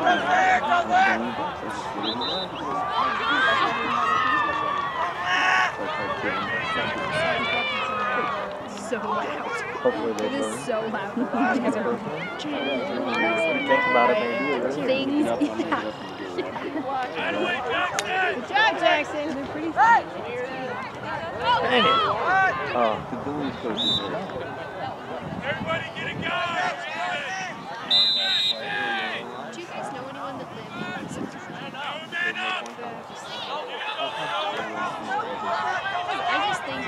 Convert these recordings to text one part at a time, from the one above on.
So loud. Hopefully they It is so loud. think about it, maybe. Things, yeah. Good job, Jackson. They're pretty funny. Dang it. Oh, the Billy's coach is there. Everybody get a guy! Do you guys know anyone that lives in I just think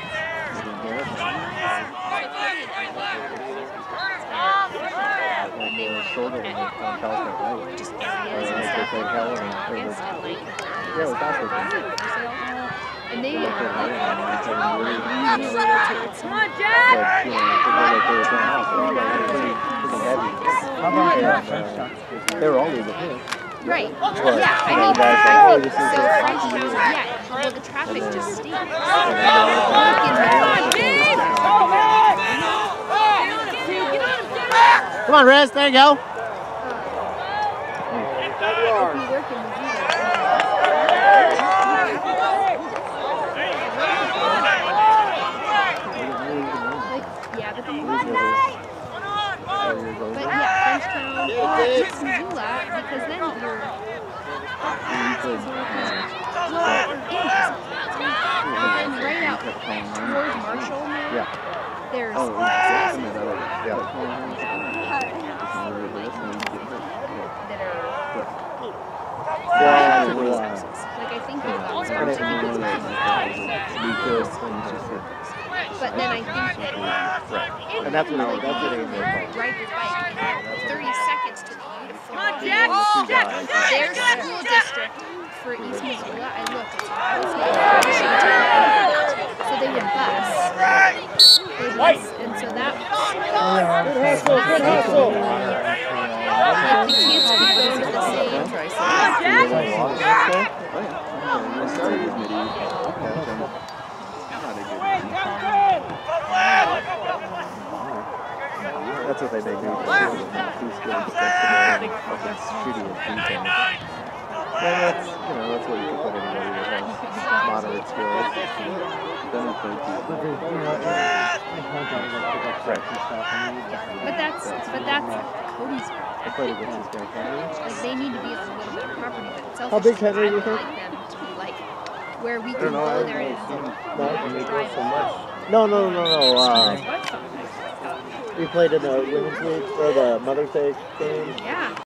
when they were Shoulder when they found California, right? just areas and They stuff played hell and against it, like yeah, it was awesome. and they Come on, Jack! They were all legal here. Right. But, Yeah, I mean, guys I like, think this is so. just Frenchtown, yeah. Well, the traffic just stinks. Come on, Rez, there you go. But yeah, Frenchtown, Missoula, because then you're and right out towards Marshall now, there's like I think we've got but then I think and that's what ride your bike in 30 seconds to the their school district for East Missoula, I looked, so they would bus. And so that like the kids could go to the same that's what they do. That's what you can put anybody that has moderate skills. But that's Cody's fault. Like they need to be on a little bit of property, but it's how big Henry do you think? like them to be like where we can go there and drive so much. No. We played in the women's league for the Mother's Day game. Yeah.